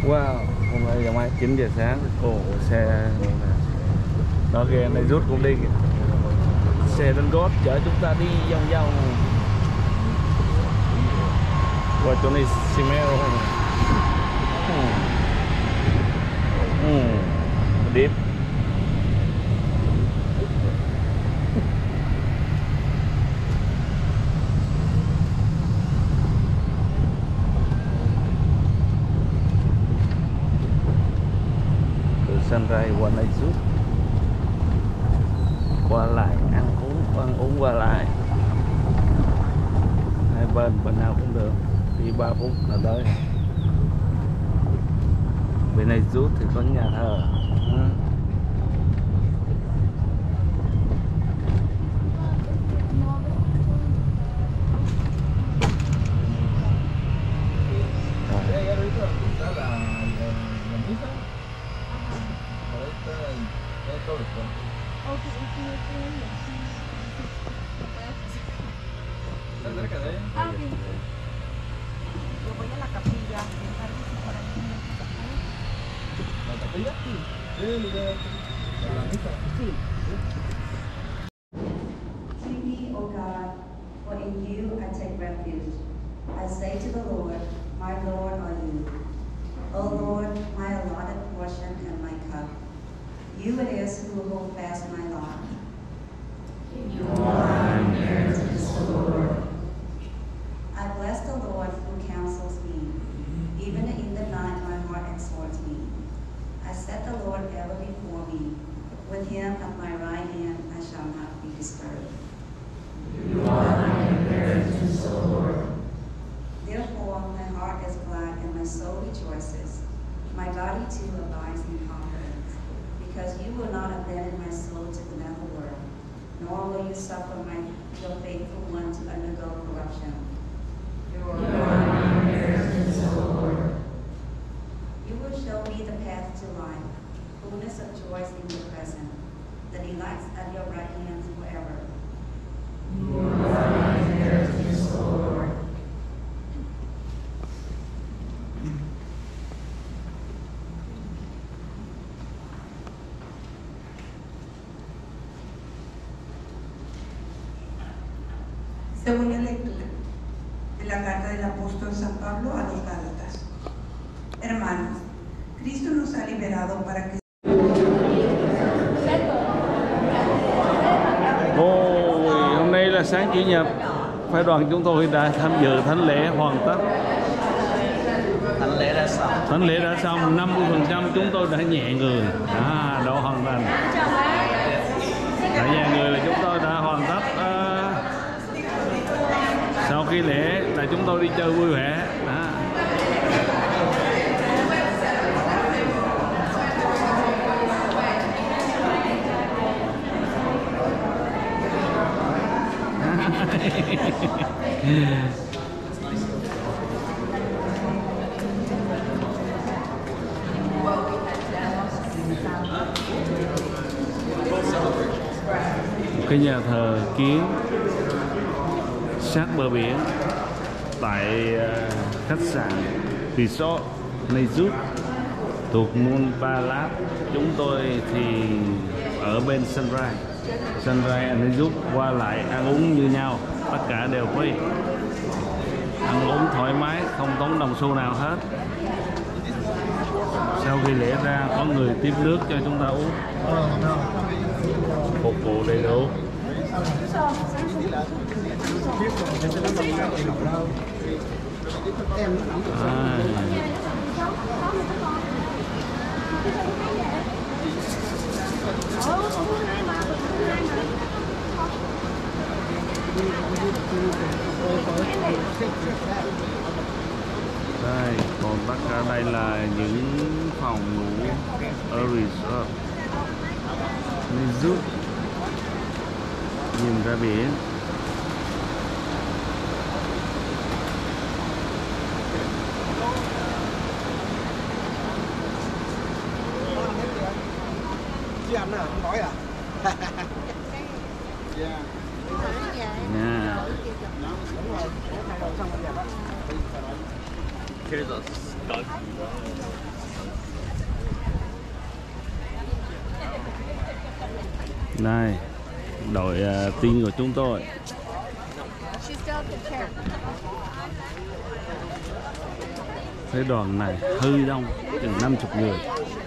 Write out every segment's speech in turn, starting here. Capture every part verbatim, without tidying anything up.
Wow, hôm nay giờ mai chín giờ sáng. Ồ, xe đó kìa, này rút cũng đi kìa. Xe lên gót chở chúng ta đi vòng vòng qua chỗ này Simeo. Hmm, deep. Sunrise qua này rút qua lại ăn uống ăn uống qua lại hai bên bên nào cũng được, đi ba phút là tới. Bên này rút thì có nhà thờ. Ừ. Ah, ok. Yo voy a la capilla. ¿La capilla? Sí. Sí, la misa. Sí. Sing me, O God, for in you I take refuge. I say to the Lord, my Lord are you. O Lord, my allotted portion and my cup. You it is who will hold fast my lot. Your inheritance, O Lord. I bless the Lord who counsels me. Even in the night my heart exhorts me. I set the Lord ever before me. With him at my right hand I shall not be disturbed. You are my inheritance, O Lord. Therefore my heart is glad and my soul rejoices. My body too abides in confidence, because you will not abandon my soul to the nether, nor will you suffer my your faithful one to undergo corruption. You are my inheritance, O Lord. You will show me the path to life, fullness of joys in your presence, the delights at your right hand forever. You are my inheritance, O Lord. Segunda lectura de la carta del apóstol San Pablo a los Gálatas. Hermanos, Cristo nos ha liberado para que Ôi, hôm nay là sáng Chủ nhật, phái đoàn chúng tôi đã tham dự thánh lễ hoàn tất. Thánh lễ đã xong. Thánh lễ đã xong, năm mươi phần trăm chúng tôi đã nhẹ người, à, đã hoàn thành. Đã nhẹ người là chúng tôi đã hoàn tất. À, sau khi lễ là chúng tôi đi chơi vui vẻ. À. Một cái nhà thờ kiến sát bờ biển tại uh, khách sạn Resort Nezut thuộc Moon Palace. Chúng tôi thì ở bên Sunrise Sunrise Nezut, qua lại ăn uống như nhau, tất cả đều free, ăn uống thoải mái, không tốn đồng xu nào hết. Sau khi lễ ra có người tiếp nước cho chúng ta uống, phục vụ đầy đủ. À. Đây, còn tất cả đây là những phòng ngủ ở resort Nezut, nhìn ra biển. Chị ăn nào, không đói à? Yeah. Nha. Đúng rồi, thay đồ xong rồi đẹp á. Here's a Này, đội uh, tiên của chúng tôi. Cái đoàn này hơi đông, chừng năm mươi người.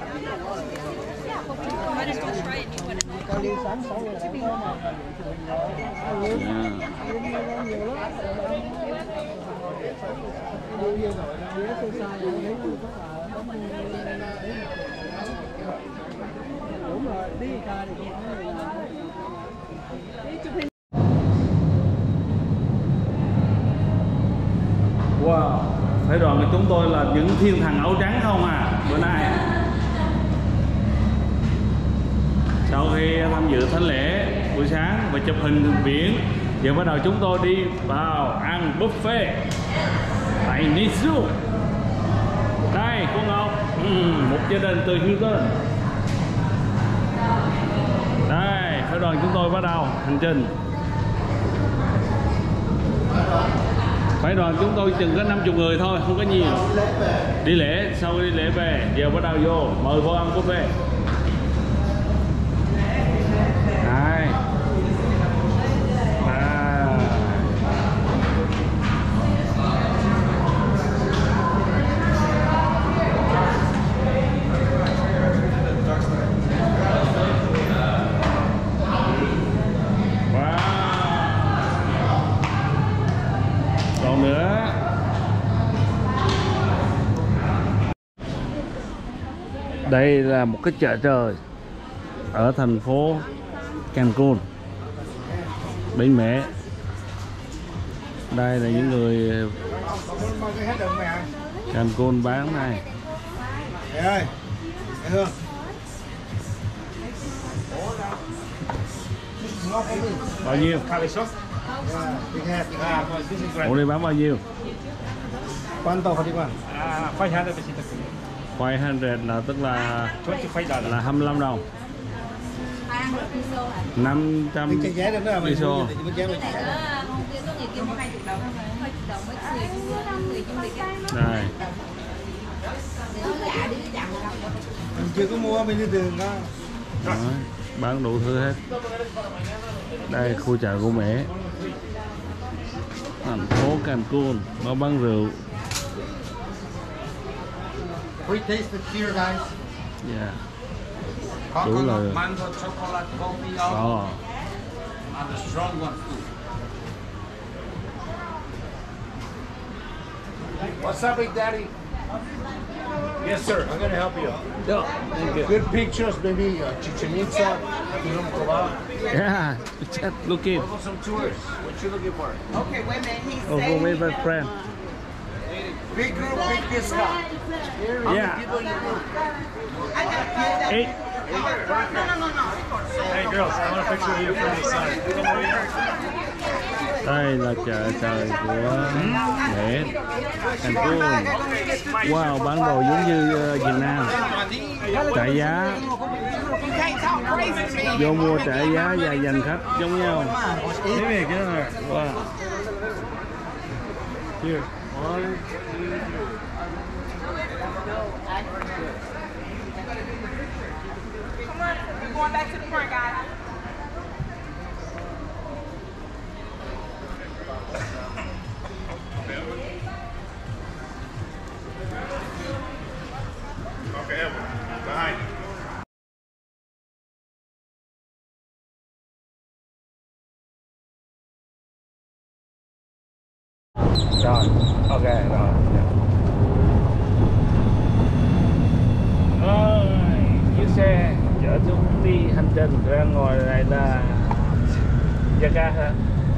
Wow, phái đoàn của chúng tôi là những thiên thần áo trắng không à bữa nay. Sau khi tham dự thánh lễ buổi sáng và chụp hình biển, giờ bắt đầu chúng tôi đi vào ăn buffet tại Nisu. Đây cô Ngọc, uhm, một gia đình từ Houston. Đây, phái đoàn chúng tôi bắt đầu hành trình. Phái đoàn chúng tôi chừng có năm mươi người thôi, không có nhiều. Đi lễ, sau khi đi lễ về, giờ bắt đầu vô, mời vô ăn buffet. Đây. À. Wow. Còn nữa. Đây là một cái chợ trời ở thành phố Cancun, bên mẹ. Đây là những người Cancun bán này. ơi, Hương. Bao nhiêu? Ủa đây bán bao nhiêu? Quanto Fatiman? Uh, five hundred pesitos. Five hundred là tức là là hai mươi lăm đồng. năm trăm Cái giá đó là mình peso. Này. Mình chưa có mua, mình đi đường đó. Đó, bán đủ thứ hết. Đây khu chợ của mẹ. Thành phố Cancun, nó bán rượu. We tasted here, guys. Yeah. Đủ Coconut, là mango, chocolate, coffee, all. đó. And the strong one too. What's up, Big Daddy? Yes, sir. I'm going to help you. Yeah, thank you. Good pictures, maybe uh, Chichen Itza, Tulum Cobá. Yeah, just looking. What some tours? What you looking for? Okay, wait a minute. He's Oh, for me, my friend. Big group, big discount. How Yeah. many people in your group? I got kids. Eight. No, no, no, no. Hey, girls, I want a picture of you from the side. Đây là chợ trời của mẹ Cancun. Wow, bán đồ giống như uh, Việt Nam. Trả giá. Vô mua trả giá và dành khách giống nhau. Wow. Here. One, two, three. We're going back to the front, guys. Okay, Evan, behind you. Rồi, ok rồi. Rồi, chiếc xe chở chúng đi hành trình ra ngoài này là Jakarta hả?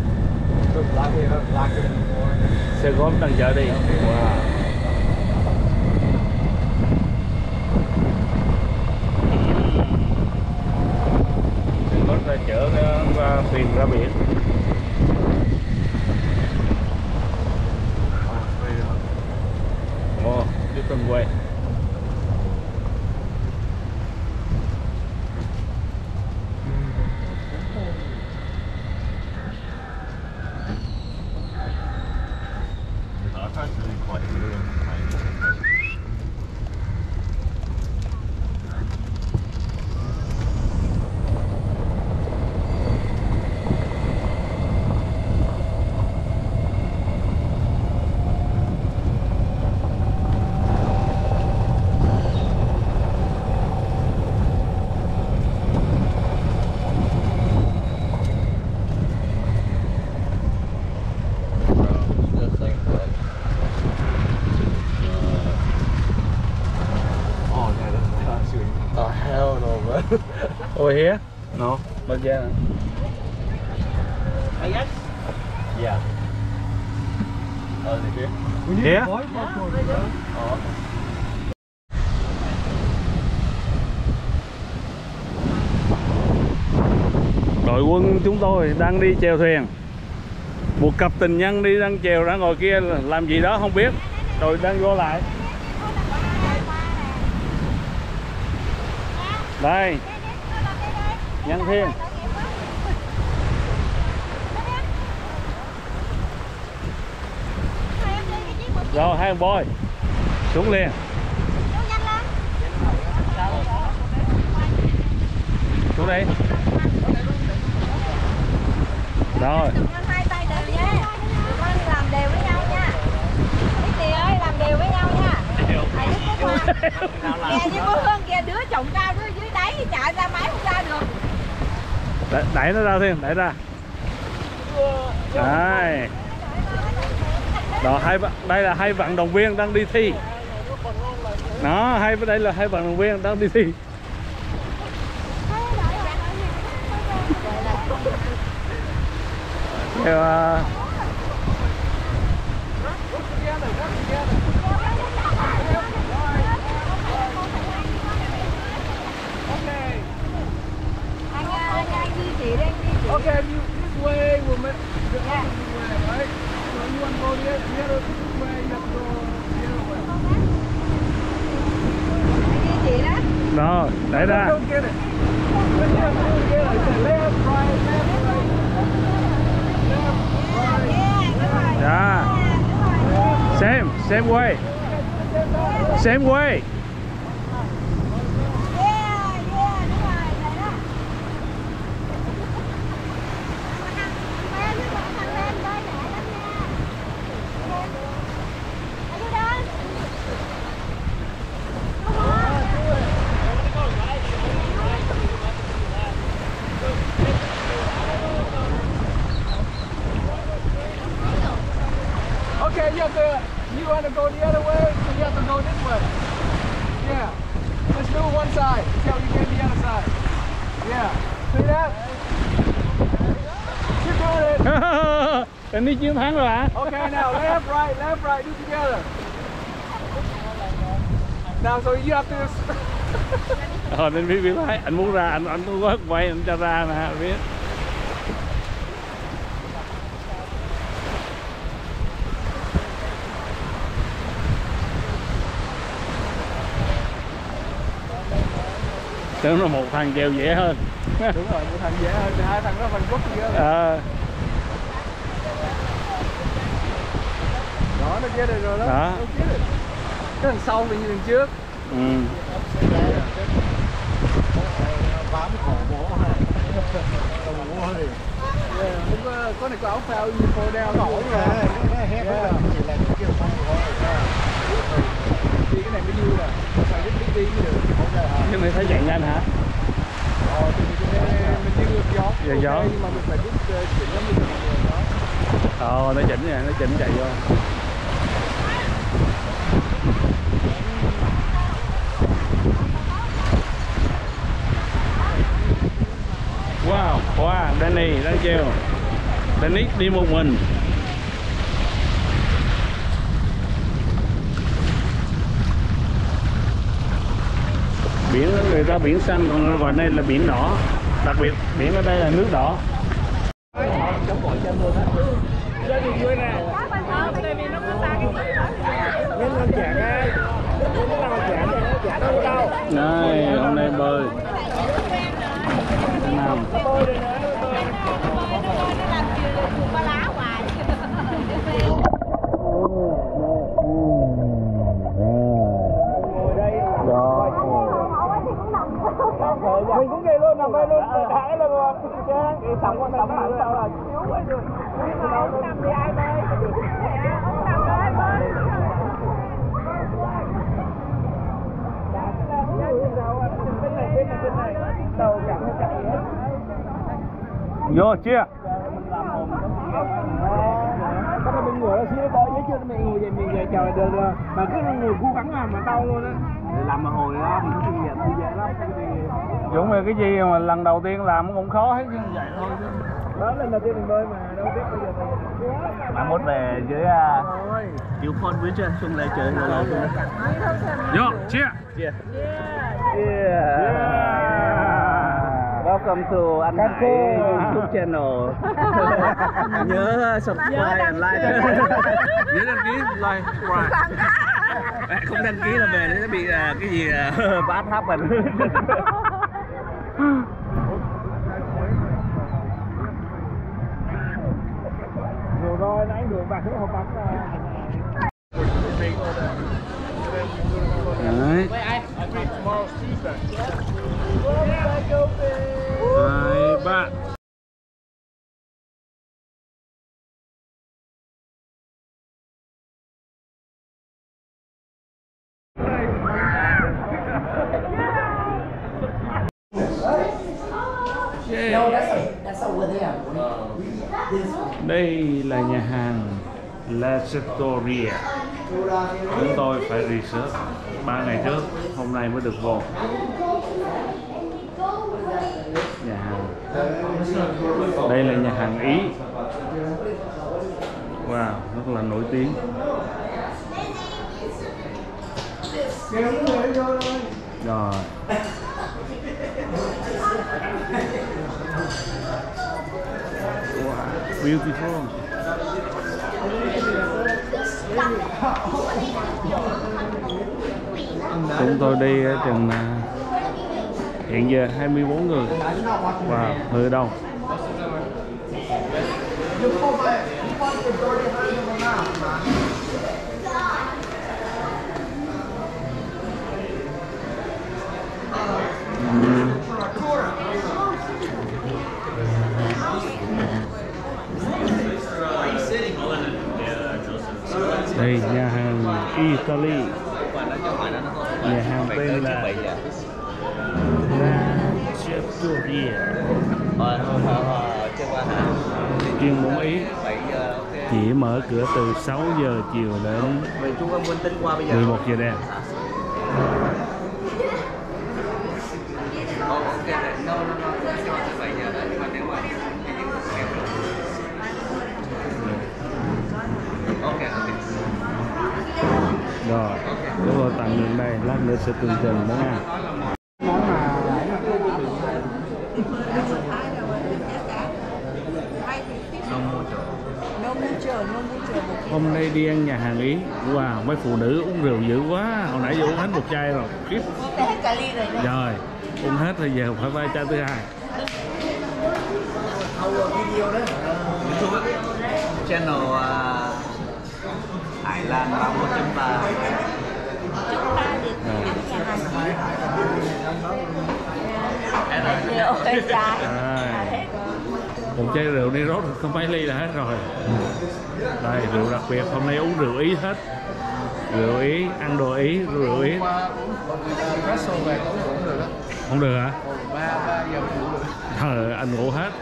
Xe gốm đang chở đi. Wow. Xe gốm ta chở ra thuyền ra biển. Ồ, cái tuần quay. Here? No, but yeah. I guess. Yeah. Oh, is it here? We need Here? to buy popcorn, bro. Oh. Đội quân chúng tôi đang đi chèo thuyền. Một cặp tình nhân đi đang chèo ra ngồi kia làm gì đó không biết. Rồi đang vô lại. Đây. Nhân thiên. Rồi hai ông boy xuống liền. Xuống đây. Rồi. Hai tay đều nha. Con làm đều với nhau nha. Biết gì ơi, làm đều với nhau nha. Ai biết kìa như cô Hương kìa, đứa chồng cao đứa dưới đáy chạy ra máy không ra được. Đẩy, đẩy nó ra thêm, đẩy ra. Đây. Đó, hai đây là hai vận động viên đang đi thi. Đó, hai đây là hai vận động viên đang đi thi. Theo, uh... Anh anh anh đi chỉ đi, anh đi chỉ. Okay, you this way will make the other way, right? So you want to go the the other way, you have to go the other way. Anh đi chỉ đó. Đó, đẩy ra. Don't get it. Don't get it. It's left, right, left, right. Yeah. Same, same way. Same way. Okay, you have to, you want to go the other way, so you have to go this way. Yeah. Let's do one side until you get the other side. Yeah. See that? Keep doing it. Anh đi chiến thắng rồi hả? Okay, now left, right, left, right, do together. Now, so you have to... Ờ, nên biết biết thấy anh muốn ra, anh anh muốn quay quay anh cho ra nè, biết. Tưởng là một thằng chèo dễ hơn. Đúng rồi, một thằng dễ hơn, thì hai thằng đó phần gốc gì đó. Ờ. Đó, nó kia được rồi đó. Đó. Nó kia được. Cái thằng sau mình như thằng trước. Ừ. Bám cổ bố này. Cổ bố này. Yeah, không có, có này có áo phao như phô đeo nổi mà. Cái hét nó chỉ là cái kiểu không có. Thì cái này mới vui nè. Phải biết biết đi mới được. Chứ mày thấy chạy nhanh hả? Ờ, thì mình, mình đi ngược gió. Ngược gió. Okay, nhưng mà mình phải biết uh, chỉnh nó mới được đó. Ờ, nó chỉnh nè, nó chỉnh chạy vô. Wow, wow, Danny đang treo. Danny đi một mình. Biển người ta biển xanh, còn ngoài đây là biển đỏ. Đặc biệt biển ở đây là nước đỏ. Chống bội chân luôn á. Chơi gì vui nè. Lên con chả ngay. Lên con chả này, chả đâu đâu. Đây, hôm nay bơi. Nào. Bơi đây nè. Mình cũng vậy luôn, nằm đây luôn, thả lên luôn. Cái sóng qua sóng mạnh sao là chiếu quá rồi. Không nằm thì ai bơi? Không nằm thì ai bơi? Bên này, bên này, bên này. Đầu chẳng nó chạy hết. Vô chưa? Cái này mình ngồi đó xíu đó, giấy chưa mình ngồi vậy mình về chờ được rồi. Mà cứ ngồi cố gắng làm mà đau luôn á. Làm mà hồi đó mình không kinh nghiệm như vậy lắm. Dũng về cái gì mà lần đầu tiên làm cũng khó hết như vậy thôi. Đó lần đầu tiên mình bơi mà đâu biết bây giờ thì Mai mốt về dưới uh, Chiếu Phone với chưa? Xuân lại chơi rồi. Vô, cheer. Yeah. Yeah. Welcome to Anh Hải YouTube channel. Nhớ subscribe and like. Nhớ đăng ký, like, subscribe. Không đăng ký là về nó bị uh, cái gì uh, bad happen. rồi rồi nãy đường bạc cái hộp bạc. Đấy. Hai, ba. Đây là nhà hàng La Trattoria. Chúng tôi phải research ba ngày trước, hôm nay mới được vô. Nhà hàng. Đây là nhà hàng Ý. Wow, rất là nổi tiếng. Rồi. Wow, beautiful. Chúng tôi đi chừng hiện giờ hai mươi bốn người. Wow, hơi đông. Đây nhà hàng Italy. Nhà hàng tên là La Trattoria. Chuyên món Ý. Chỉ mở cửa từ sáu giờ chiều đến mười một giờ đêm. Rồi, chúng tôi tạm dừng đây, lát nữa sẽ tường trình đó nha. Hôm nay đi ăn nhà hàng Ý. Wow, mấy phụ nữ uống rượu dữ quá. Hồi nãy giờ uống hết một chai rồi. Khiếp. Rồi, uống hết rồi giờ phải vai chai thứ hai. Channel uh, Hải Lan ba mươi chấm ba. Một chai rượu đi rót không mấy ly là hết rồi. Đây, rượu đặc biệt, hôm nay uống rượu Ý hết. Rượu Ý, ăn đồ Ý, rượu Ý. Không được hả? Trời, anh ngủ hết.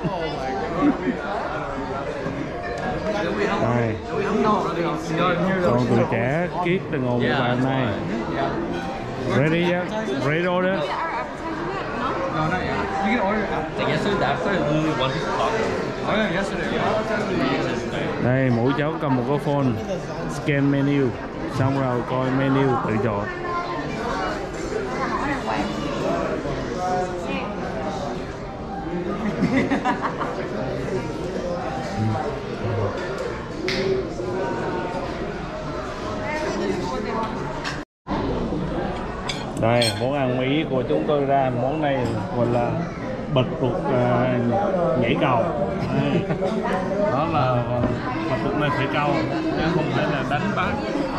Đây. Còn tụi trẻ Kiết đang ngồi một bàn này. Ready yet? Ready order? No, not yet. You can order it. Like yesterday, that started literally one o'clock. Oh yeah, yesterday. Đây, mỗi cháu cầm một cái phone, scan menu, xong rồi coi menu tự chọn. Đây, món ăn Mỹ của chúng tôi ra, món này gọi là bạch tuộc uh, nhảy cầu. Đây. Đó là bạch tuộc này phải câu, chứ không phải là đánh bắt.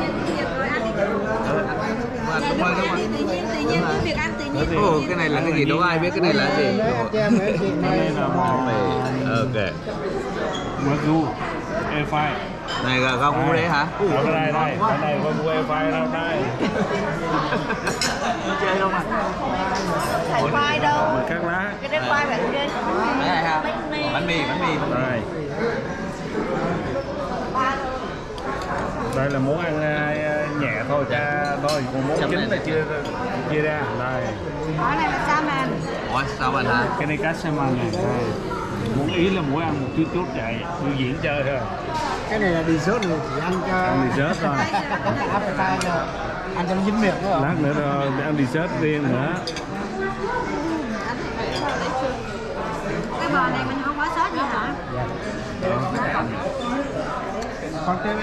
Ồ, cái này là cái gì? Đâu ai biết cái này là gì? Cái này là món ok. Wagyu air fry. Này là rau củ đấy hả? Ở đây đây, cái này Wagyu air fry đâu đây. Chơi không à? Thầy khoai đâu? Mà cắt lá. Cái đấy khoai bạn trên. Cái này hả? Bánh mì, bánh mì. Đây. Đây là món ăn uh, nhẹ nhẹ thôi cha thôi, còn món chính là chưa chia ra đây. Cái này là salmon. Ủa sao anh hả? Cái này cá salmon này đây. Muốn ý là mỗi ăn một chút chút chạy biểu diễn chơi thôi. Cái này là dessert rồi, chỉ ăn cho Ăn dessert thôi. appetizer, ăn cho nó dính miệng nữa. Lát nữa rồi ăn dessert riêng nữa. Cái bò này mình không có sốt gì hả? Còn cái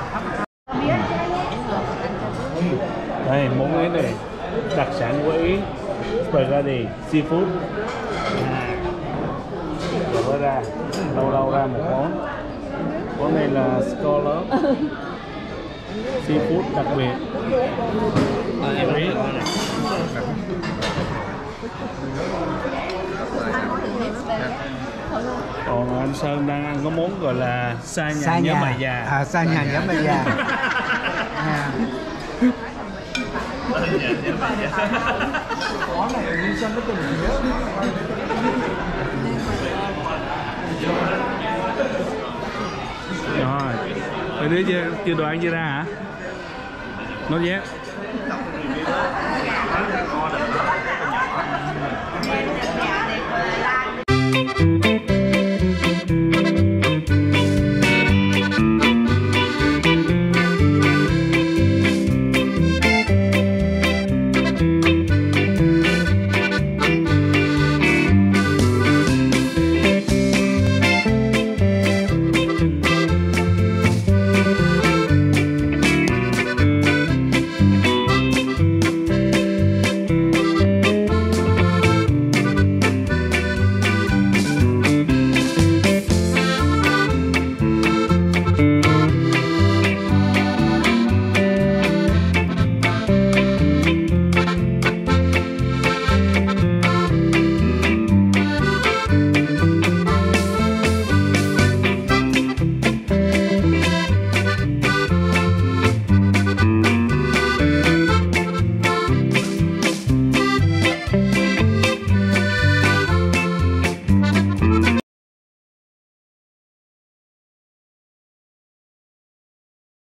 Đây món ấy này đặc sản của Ý, spaghetti seafood. À, rồi ra lâu lâu ra một món. Món này là scallop seafood đặc biệt. À, em biết rồi này. Còn anh Sơn đang ăn có món gọi là xa nhà xa nhớ nhà bà già. à, xa nhà nhớ bà già. À. Có này đi sân nó từng nhớ. Rồi, mấy đứa chưa, chưa đồ ăn chưa ra hả? Nói nhé.